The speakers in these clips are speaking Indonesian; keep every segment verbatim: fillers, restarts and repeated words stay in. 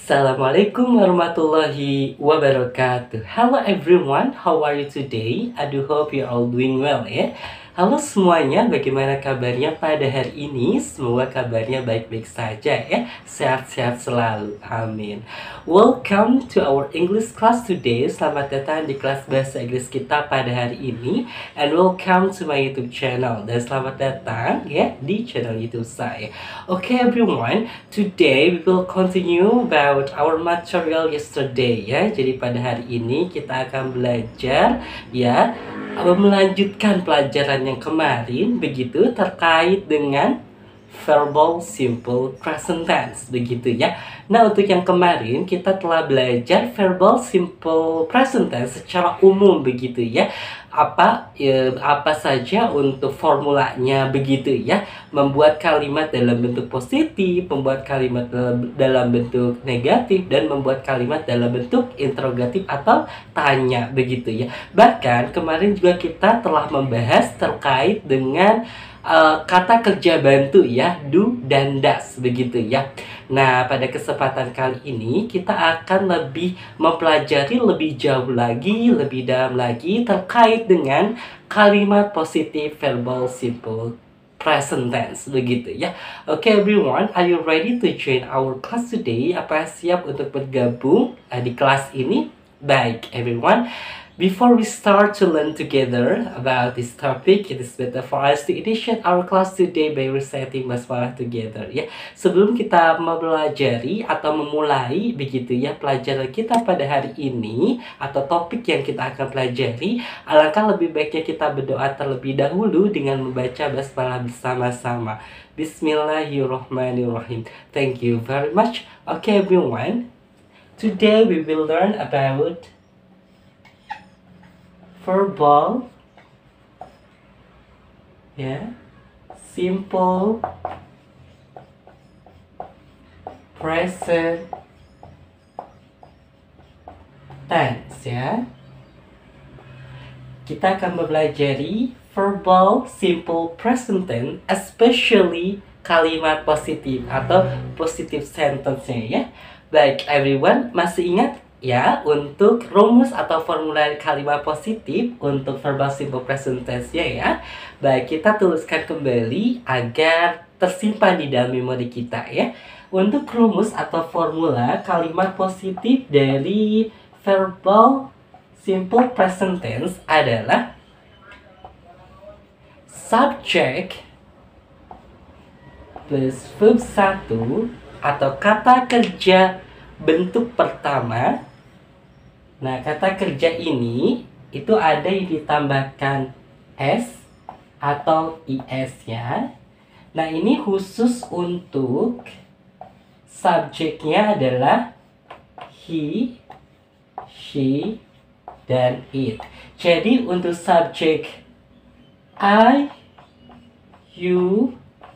Assalamualaikum warahmatullahi wabarakatuh. Hello everyone, how are you today? I do hope you all doing well ya. Halo semuanya, bagaimana kabarnya pada hari ini? Semoga kabarnya baik-baik saja ya. Sehat-sehat selalu, amin. Welcome to our English class today. Selamat datang di kelas bahasa Inggris kita pada hari ini. And welcome to my YouTube channel. Dan selamat datang ya di channel YouTube saya. Okay everyone, today we will continue about our material yesterday ya. Jadi pada hari ini kita akan belajar ya, melanjutkan pelajaran yang kemarin begitu terkait dengan verbal simple present tense begitu ya. Nah, untuk yang kemarin kita telah belajar verbal simple present tense secara umum begitu ya. Apa ya, apa saja untuk formulanya begitu ya. Membuat kalimat dalam bentuk positif, membuat kalimat dalam, dalam bentuk negatif, dan membuat kalimat dalam bentuk interrogatif atau tanya begitu ya. Bahkan kemarin juga kita telah membahas terkait dengan Uh, kata kerja bantu ya, do dan does begitu ya. Nah, pada kesempatan kali ini kita akan lebih mempelajari lebih jauh lagi, lebih dalam lagi terkait dengan kalimat positif verbal simple present tense begitu ya. Okay everyone, are you ready to join our class today? Apa siap untuk bergabung uh, di kelas ini? Baik everyone, before we start to learn together about this topic, it is better for us to initiate our class today by reciting basmalah together ya. Sebelum kita mempelajari atau memulai begitu ya pelajaran kita pada hari ini atau topik yang kita akan pelajari, alangkah lebih baiknya kita berdoa terlebih dahulu dengan membaca basmalah bersama-sama. Bismillahirrahmanirrahim. Thank you very much. Okay everyone, today we will learn about verbal ya, yeah, simple present tense ya. Kita akan mempelajari verbal simple present tense, especially kalimat positif atau positive sentence-nya ya. Baik everyone, masih ingat ya untuk rumus atau formula kalimat positif untuk verbal simple present tense-nya ya. Baik, kita tuliskan kembali agar tersimpan di dalam memori kita ya. Untuk rumus atau formula kalimat positif dari verbal simple present tense adalah subject plus verb satu atau kata kerja bentuk pertama. Nah, kata kerja ini itu ada yang ditambahkan s atau is ya. Nah, ini khusus untuk subjeknya adalah he, she, dan it. Jadi untuk subjek I, you,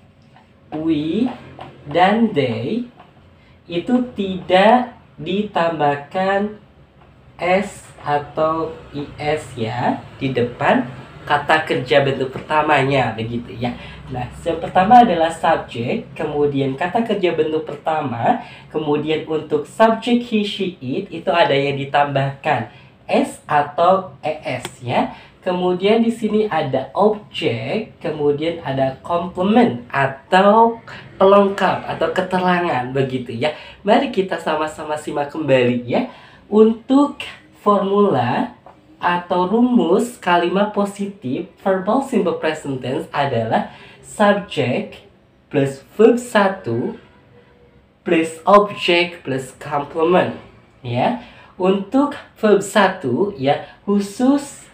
we, dan they itu tidak ditambahkan s atau is ya di depan kata kerja bentuk pertamanya begitu ya. Nah, yang pertama adalah subjek, kemudian kata kerja bentuk pertama, kemudian untuk subjek he, she, it itu ada yang ditambahkan s atau es ya. Kemudian di sini ada objek, kemudian ada complement atau pelengkap atau keterangan begitu ya. Mari kita sama-sama simak kembali ya. Untuk formula atau rumus kalimat positif verbal simple present tense adalah subject plus verb satu plus object plus complement ya. Untuk verb satu ya, khusus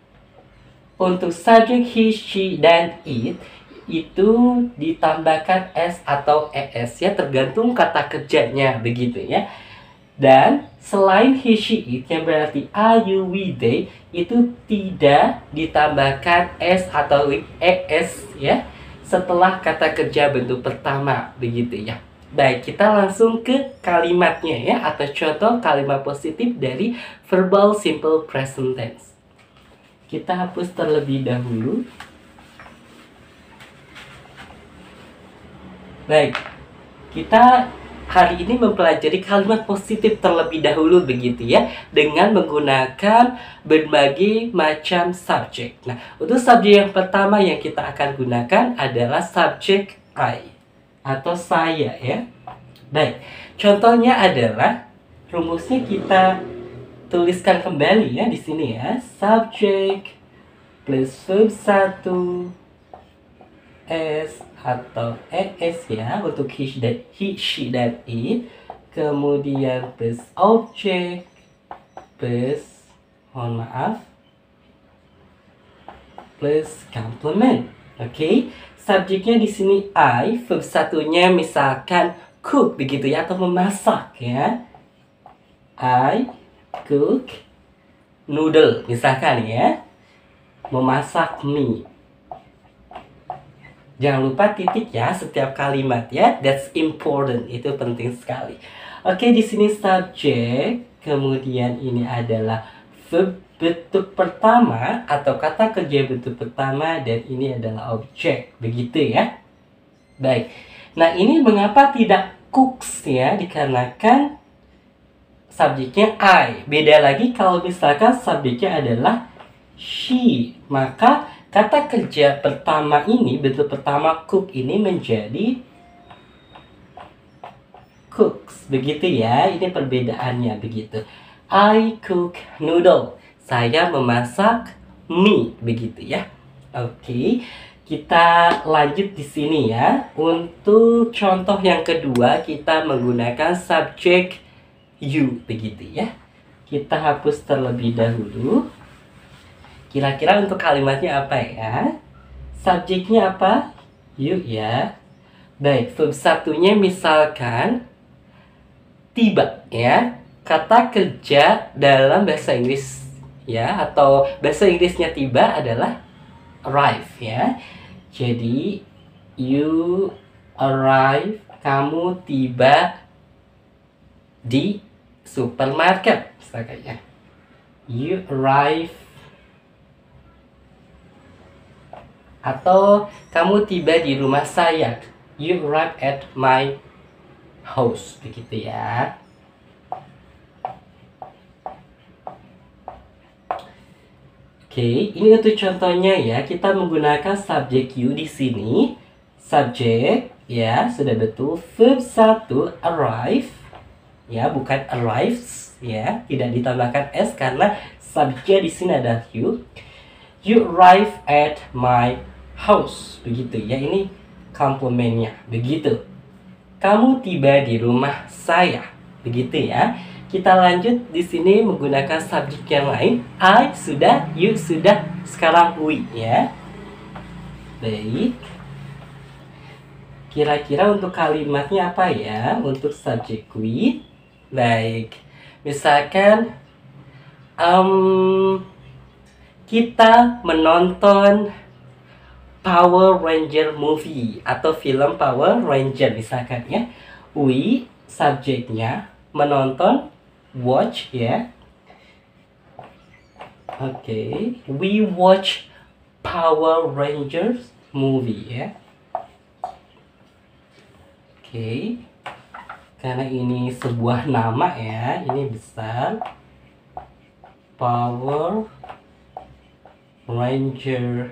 untuk subject he, she, dan it itu ditambahkan s atau es ya, tergantung kata kerjanya begitu ya. Dan selain he, she, it yang berarti I, you, we, they itu tidak ditambahkan s atau es ya setelah kata kerja bentuk pertama begitu ya. Baik, kita langsung ke kalimatnya ya, atau contoh kalimat positif dari verbal simple present tense. Kita hapus terlebih dahulu. Baik, kita hari ini mempelajari kalimat positif terlebih dahulu begitu ya, dengan menggunakan berbagai macam subjek. Nah, untuk subjek yang pertama yang kita akan gunakan adalah subjek I atau saya ya. Baik, contohnya adalah rumusnya kita tuliskan kembali ya di sini ya. Subjek plus verb satu S atau es ya untuk he, dan he, she, dan it. Kemudian plus objek plus, mohon maaf, plus complement. Oke, okay? Subjeknya di sini I, verb satunya misalkan cook begitu ya, atau memasak ya. I cook noodle misalkan ya, memasak mie. Jangan lupa titik ya setiap kalimat ya. That's important. Itu penting sekali. Oke, di sini subjek, kemudian ini adalah verb bentuk pertama atau kata kerja bentuk pertama, dan ini adalah objek. Begitu ya. Baik. Nah, ini mengapa tidak cooks ya? Dikarenakan subjeknya I. Beda lagi kalau misalkan subjeknya adalah she, maka kata kerja pertama ini, bentuk pertama cook ini menjadi cooks. Begitu ya, ini perbedaannya begitu. I cook noodle. Saya memasak mie, begitu ya. Oke, kita lanjut di sini ya. Untuk contoh yang kedua, kita menggunakan subjek you, begitu ya. Kita hapus terlebih dahulu. Kira-kira untuk kalimatnya apa ya? Subjeknya apa? You ya. Baik, verb satunya misalkan tiba ya. Kata kerja dalam bahasa Inggris ya, atau bahasa Inggrisnya tiba adalah arrive ya. Jadi you arrive, kamu tiba di supermarket misalkan ya. You arrive, atau kamu tiba di rumah saya. You arrive at my house. Begitu ya. Oke, ini untuk contohnya ya. Kita menggunakan subjek you di sini. Subjek ya, sudah betul. Verb satu arrive ya, bukan arrives ya. Tidak ditambahkan s karena subjeknya di sini adalah you. You arrive at my house, begitu ya. Ini komplementnya, begitu. Kamu tiba di rumah saya, begitu ya. Kita lanjut di sini menggunakan subjek yang lain. I sudah, you sudah, sekarang we ya. Baik. Kira-kira untuk kalimatnya apa ya untuk subjek we? Baik. Misalkan um, kita menonton Power Ranger movie atau film Power Ranger misalkan ya. We, subjeknya menonton, watch ya. Oke, okay. We watch Power Rangers movie ya. Oke, okay. Karena ini sebuah nama ya, ini besar. Power Ranger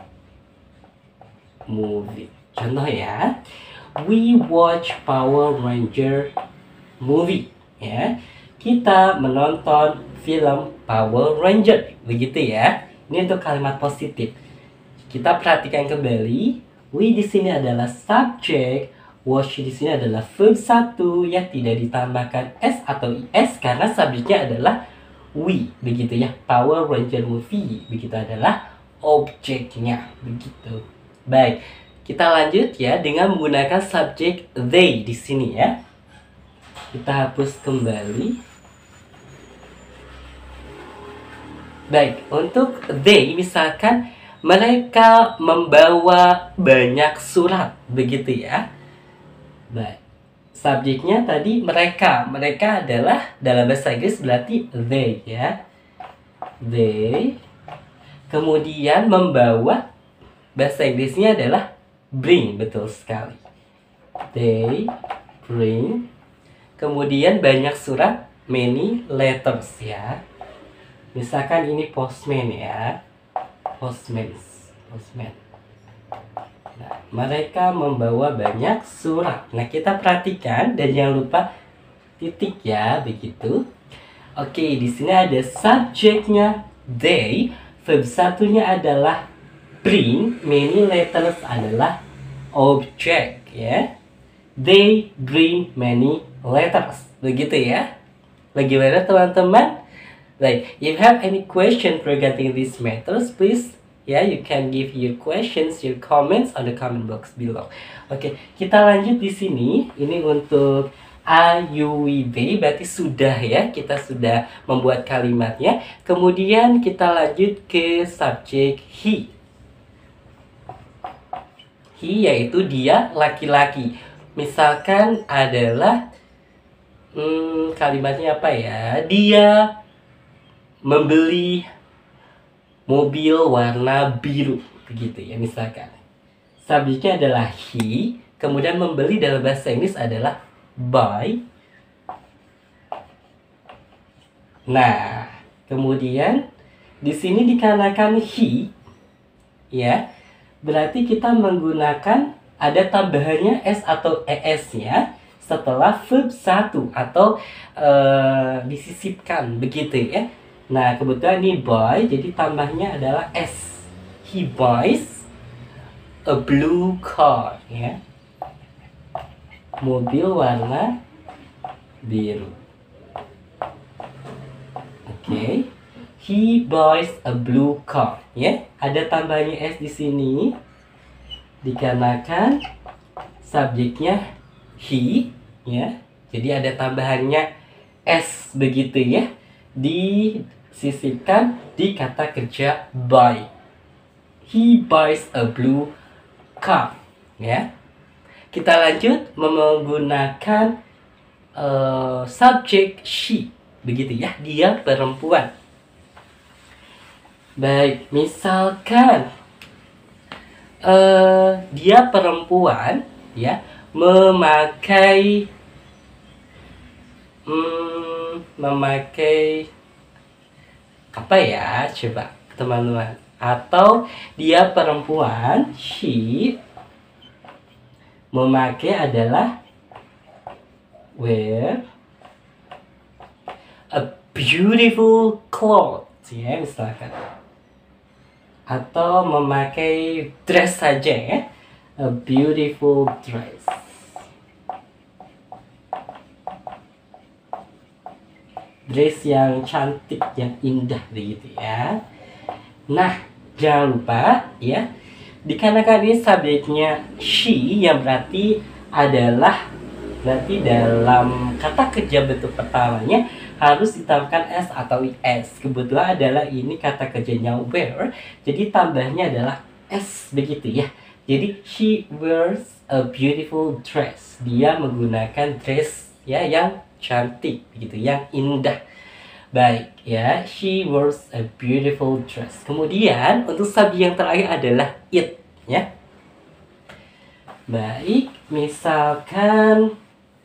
movie. Contoh ya, we watch Power Ranger movie ya. Kita menonton film Power Ranger, begitu ya. Ini untuk kalimat positif. Kita perhatikan kembali, we di sini adalah subjek, watch di sini adalah verb satu ya, tidak ditambahkan s atau is karena subjeknya adalah we, begitu ya. Power Ranger movie, begitu adalah objeknya, begitu. Baik, kita lanjut ya dengan menggunakan subjek they di sini ya. Kita hapus kembali. Baik, untuk they misalkan mereka membawa banyak surat, begitu ya. Baik, subjeknya tadi mereka. Mereka adalah dalam bahasa Inggris berarti they ya. They. Kemudian membawa, bahasa Inggrisnya adalah bring, betul sekali. They bring Kemudian banyak surat, many letters ya. Misalkan ini postman ya. Postman. Postman. Nah, mereka membawa banyak surat. Nah, kita perhatikan dan jangan lupa titik ya, begitu. Oke, di sini ada subjeknya they, verb satunya adalah bring, many letters adalah object ya. They bring many letters. Begitu ya. Bagaimana teman-teman? Like, if you have any question regarding these matters, please ya, yeah, you can give your questions, your comments on the comment box below. Oke, kita lanjut di sini. Ini untuk A, U, W, B, berarti sudah ya, kita sudah membuat kalimatnya. Kemudian kita lanjut ke subjek he. He yaitu dia, laki-laki. Misalkan adalah hmm, kalimatnya apa ya? Dia membeli mobil warna biru, begitu ya misalkan. Subjeknya adalah he, kemudian membeli dalam bahasa Inggris adalah buy. Nah, kemudian di sini dikarenakan he ya, berarti kita menggunakan ada tambahannya s atau es-nya setelah verb satu atau uh, disisipkan begitu ya. Nah, kebetulan ini buy, jadi tambahnya adalah s. He buys a blue car ya. Mobil warna biru. Oke. Okay. He buys a blue car ya. Ada tambahnya s di sini dikarenakan subjeknya he ya. Jadi ada tambahannya s begitu ya. Disisipkan di kata kerja buy. He buys a blue car ya. Kita lanjut menggunakan uh, subjek she, begitu ya, dia perempuan. Baik, misalkan uh, dia perempuan ya, memakai hmm, memakai apa ya, coba teman-teman. Atau dia perempuan, she memakai adalah wear a beautiful clothes ya misalkan. Atau memakai dress saja ya, a beautiful dress. Dress yang cantik, yang indah begitu ya. Nah, jangan lupa ya, dikarenakan ini subjeknya she yang berarti adalah, berarti dalam kata kerja bentuk pertamanya harus ditambahkan s atau is. Kebetulan adalah ini kata kerjanya wear, jadi tambahnya adalah s begitu ya. Jadi she wears a beautiful dress. Dia menggunakan dress ya yang cantik begitu, yang indah. Baik ya, she wears a beautiful dress. Kemudian untuk subjek yang terakhir adalah it ya. Baik, misalkan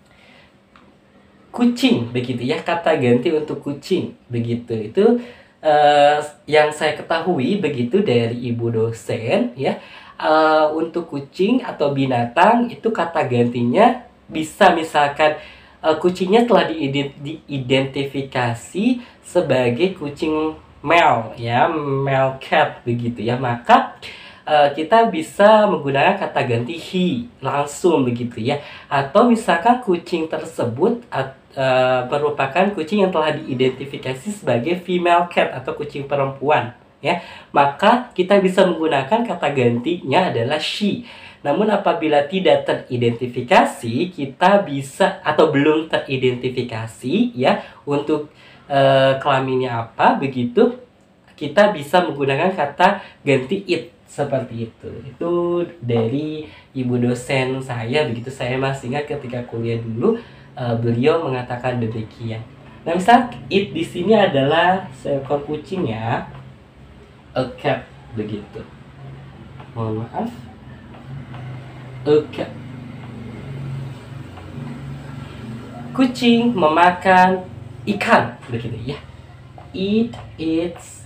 kucing begitu ya, kata ganti untuk kucing begitu. Itu uh, yang saya ketahui begitu dari ibu dosen ya. Uh, untuk kucing atau binatang itu kata gantinya bisa misalkan Uh, kucingnya telah diidentifikasi sebagai kucing male ya, male cat begitu ya, maka uh, kita bisa menggunakan kata ganti he langsung begitu ya. Atau misalkan kucing tersebut uh, merupakan kucing yang telah diidentifikasi sebagai female cat atau kucing perempuan ya, maka kita bisa menggunakan kata gantinya adalah she. Namun apabila tidak teridentifikasi, kita bisa atau belum teridentifikasi ya untuk e, kelaminnya apa begitu, kita bisa menggunakan kata ganti it seperti itu. Itu dari ibu dosen saya begitu. Saya masih ingat ketika kuliah dulu e, beliau mengatakan demikian. Nah, misal it di sini adalah seekor kucing ya, a cat begitu. Mohon maaf. A cat. kucing memakan ikan, begitu ya. It eats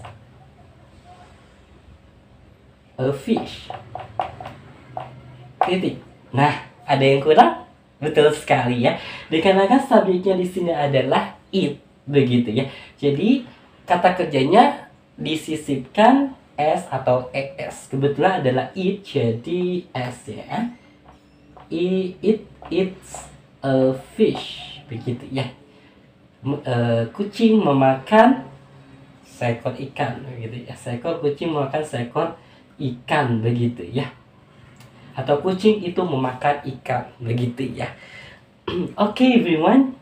a fish. Titik. Nah, ada yang kurang? Betul sekali ya. Dikarenakan subjeknya di sini adalah it, begitu ya. Jadi kata kerjanya disisipkan s atau es. Kebetulan adalah it, jadi s ya. It, it eats a fish, begitu ya. Uh, kucing memakan seekor ikan, begitu ya. Seekor kucing memakan seekor ikan, begitu ya. Atau kucing itu memakan ikan, begitu ya. Oke, okay, everyone.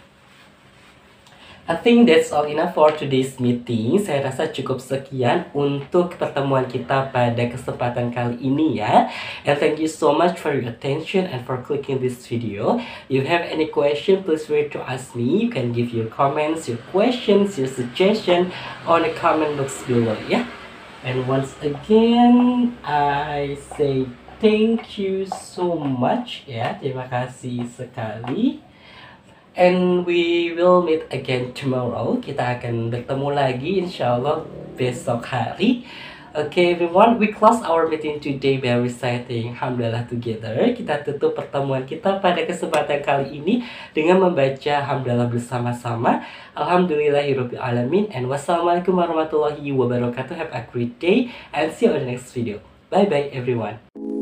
I think that's all enough for today's meeting. Saya rasa cukup sekian untuk pertemuan kita pada kesempatan kali ini ya. And thank you so much for your attention and for clicking this video. If you have any question, please feel free to ask me. You can give your comments, your questions, your suggestion on the comment box below ya. And once again, I say thank you so much ya. Terima kasih sekali. And we will meet again tomorrow. Kita akan bertemu lagi insyaallah besok hari. Okay everyone, we close our meeting today by reciting Alhamdulillah together. Kita tutup pertemuan kita pada kesempatan kali ini dengan membaca Alhamdulillah bersama-sama. Alhamdulillahirabbil alamin, and wassalamualaikum warahmatullahi wabarakatuh. Have a great day and see you on the next video. Bye bye everyone.